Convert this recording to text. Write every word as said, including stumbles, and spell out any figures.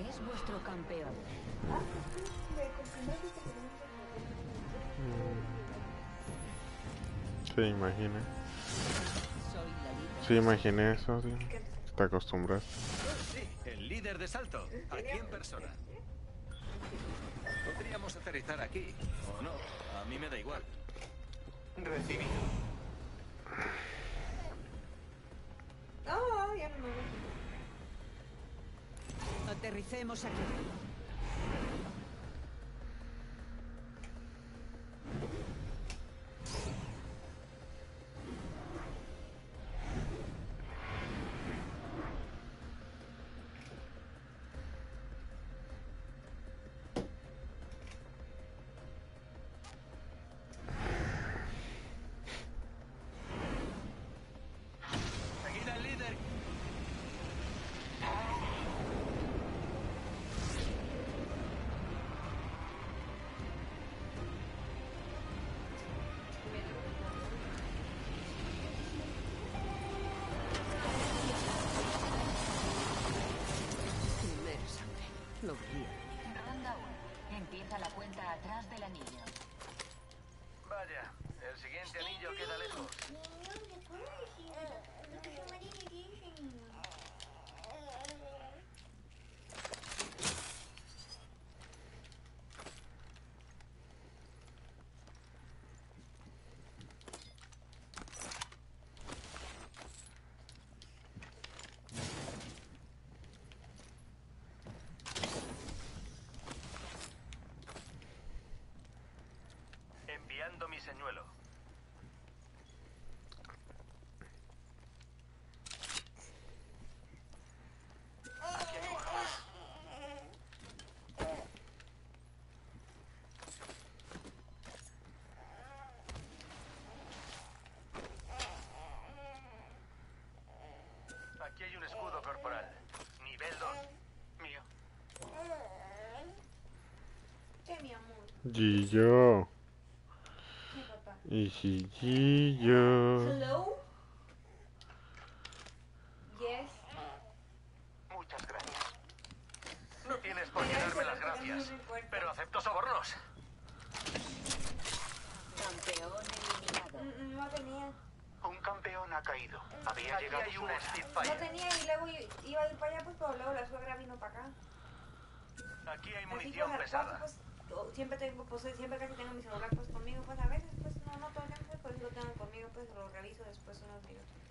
Este es vuestro campeón. Se imagina. Se imagina eso, sí. Te acostumbras. Sí, el líder de salto. Aquí en persona. Podríamos aterrizar aquí, o no. A mí me da igual. Recibido. No, ya no me voy. Aterricemos aquí. Seguid al líder. Primera sangre. Lo veía. Ronda uno. Empieza la cuenta atrás del anillo. Vaya, el siguiente anillo queda lejos. Enviando mi señuelo. Aquí hay uno. Aquí hay un escudo corporal. Nivel dos. Mío. ¿Qué, mi amor? Gillo. ¿Qué, papá? Y si Gillo. Hello? Yes. Muchas gracias. No tienes por qué darme las gracias, pero acepto sobornos. Campeón eliminado. Mm, No tenía. Un campeón ha caído. Había Aquí llegado hay su un hora. No Spitfire. tenía y luego i- iba a ir para allá, pues, pero luego la suegra vino para acá. Aquí hay Así munición pues, al pesada. cuarto, pues, o- siempre tengo, pues, siempre casi tengo mi celular, pues, conmigo, pues, a veces, pues, no, no todo el tiempo, pues, por eso lo tengo conmigo, pues, lo reviso después unos minutos.